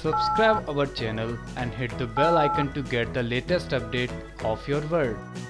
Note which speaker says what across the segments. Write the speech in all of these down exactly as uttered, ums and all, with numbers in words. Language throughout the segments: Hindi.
Speaker 1: Subscribe our channel and hit the bell icon to get the latest update of your world.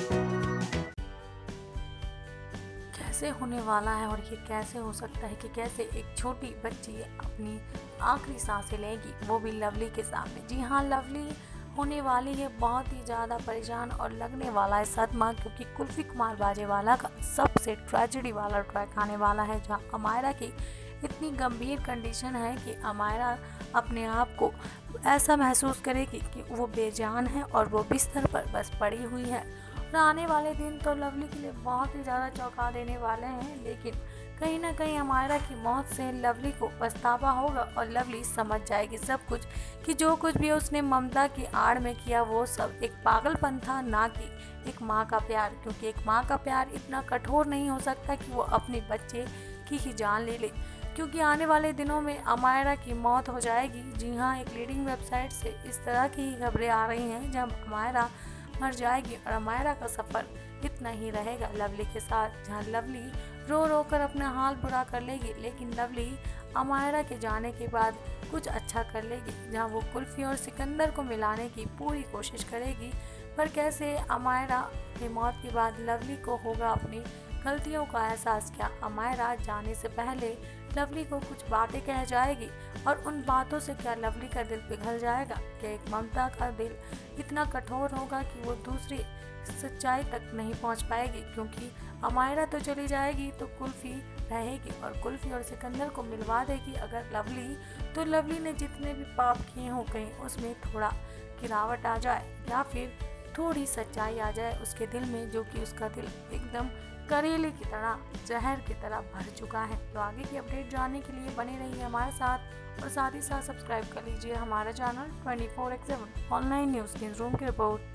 Speaker 2: कैसे होने वाला है और ये कैसे हो सकता है कि कैसे एक छोटी बच्ची अपनी आखिरी सांसें लेगी, वो भी लवली के सामने। जी हाँ, लवली होने वाली है बहुत ही ज़्यादा परेशान और लगने वाला है सदमा, क्योंकि कुल्फी कुमार बाजेवाला का सबसे ट्रेजेडी वाला ट्रैक आने वाला है, जहाँ अमायरा की इतनी गंभीर कंडीशन है कि अमायरा अपने आप को ऐसा महसूस करेगी कि वो बेजान है और वो बिस्तर पर बस पड़ी हुई है। और आने वाले दिन तो लवली के लिए बहुत ही ज़्यादा चौंका देने वाले हैं, लेकिन कहीं ना कहीं अमायरा की मौत से लवली को पछतावा होगा और लवली समझ जाएगी सब कुछ, कि जो कुछ भी उसने ममता की आड़ में किया वो सब एक पागलपन था, ना कि एक माँ का प्यार। क्योंकि एक माँ का प्यार इतना कठोर नहीं हो सकता कि वो अपने बच्चे की ही जान ले ले, क्योंकि आने वाले दिनों में अमायरा की मौत हो जाएगी। जी हाँ, एक लीडिंग वेबसाइट से इस तरह की ही खबरें आ रही हैं, जब अमायरा मर जाएगी और अमायरा का सफ़र इतना ही रहेगा लवली के साथ, जहाँ लवली रो रो कर अपना हाल बुरा कर लेगी, लेकिन लवली अमायरा के जाने के बाद कुछ अच्छा कर लेगी, जहाँ वो कुल्फी और सिकंदर को मिलाने की पूरी कोशिश करेगी। पर कैसे अमायरा की मौत के बाद लवली को होगा अपनी गलतियों का एहसास। क्या अमायरा जाने से पहले लवली को कुछ बातें कह जाएगी और उन बातों से क्या लवली का दिल पिघल जाएगा? क्या एक ममता का दिल इतना कठोर होगा कि वो दूसरी सच्चाई तक नहीं पहुंच पाएगी? क्योंकि अमायरा तो चली जाएगी तो कुल्फी रहेगी और कुल्फी और सिकंदर को मिलवा देगी अगर लवली, तो लवली ने जितने भी पाप किए हों कहीं उसमें थोड़ा गिरावट आ जाए या फिर थोड़ी सच्चाई आ जाए उसके दिल में, जो कि उसका दिल एकदम करेले की तरह, जहर की तरह भर चुका है। तो आगे की अपडेट जानने के लिए बने रहिए हमारे साथ और साथ ही साथ सब्सक्राइब कर लीजिए हमारा channel twenty four by seven online news news room की report.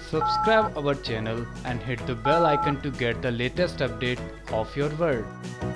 Speaker 1: Subscribe our channel and hit the bell icon to get the latest update of your world.